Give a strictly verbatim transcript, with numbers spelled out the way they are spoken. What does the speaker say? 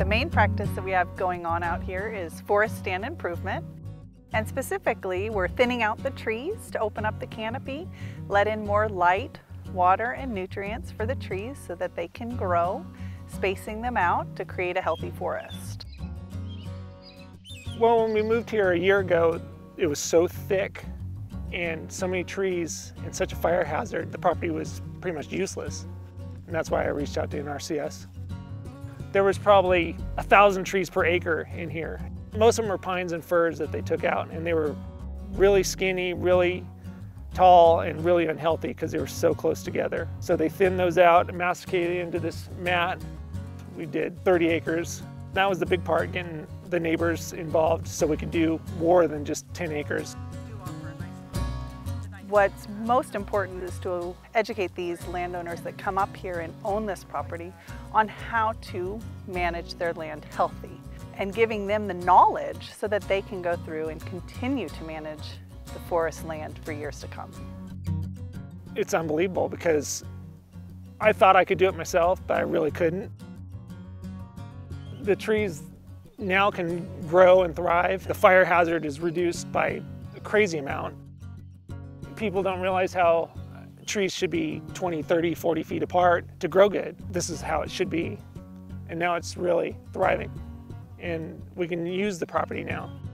main practice that we have going on out here is forest stand improvement. And specifically, we're thinning out the trees to open up the canopy, let in more light, water, and nutrients for the trees so that they can grow, spacing them out to create a healthy forest. Well, when we moved here a year ago, it was so thick and so many trees and such a fire hazard, the property was pretty much useless. And that's why I reached out to N R C S. There was probably a thousand trees per acre in here. Most of them were pines and firs that they took out, and they were really skinny, really tall, and really unhealthy because they were so close together. So they thinned those out and masticated into this mat. We did thirty acres. That was the big part, getting the neighbors involved so we could do more than just ten acres. What's most important is to educate these landowners that come up here and own this property on how to manage their land healthy, and giving them the knowledge so that they can go through and continue to manage the forest land for years to come. It's unbelievable because I thought I could do it myself, but I really couldn't. The trees now can grow and thrive. The fire hazard is reduced by a crazy amount. People don't realize how trees should be twenty, thirty, forty feet apart to grow good. This is how it should be. And now it's really thriving. And we can use the property now.